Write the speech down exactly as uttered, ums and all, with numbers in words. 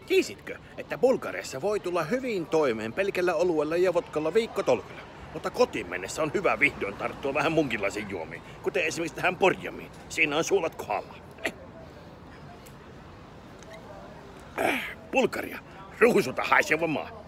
Tiesitkö, että Bulgariassa voi tulla hyvin toimeen pelkällä oluella ja vodkalla viikkotolkulla? Mutta kotiin mennessä on hyvä vihdoin tarttua vähän munkinlaisiin juomiin, kuten esimerkiksi tähän porjamiin. Siinä on suolat kohdalla. Eh. Äh, Bulgaria, ruusuta haiseva maa.